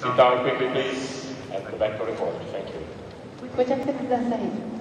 Sit down quickly, please, and the back to report. Thank you. ご着席ください。